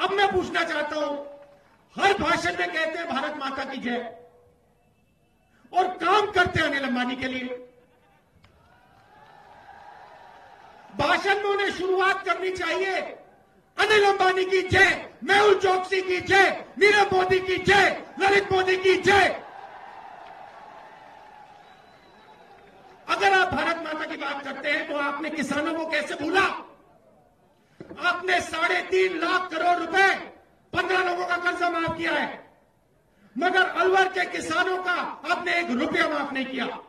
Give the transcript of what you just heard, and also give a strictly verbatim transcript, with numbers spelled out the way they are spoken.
अब मैं पूछना चाहता हूं, हर भाषण में कहते हैं भारत माता की जय और काम करते हैं अनिल अंबानी के लिए। भाषण में उन्हें शुरुआत करनी चाहिए अनिल अंबानी की जय, मेहुल चोकसी की जय, नीरव मोदी की जय, ललित मोदी की जय। अगर आप भारत माता की बात करते हैं तो आपने किसानों को कैसे भूला? आपने साढ़े तीन लाख करोड़ रुपए पंद्रह लोगों का कर्जा माफ किया है, मगर अलवर के किसानों का आपने एक रुपया माफ नहीं किया।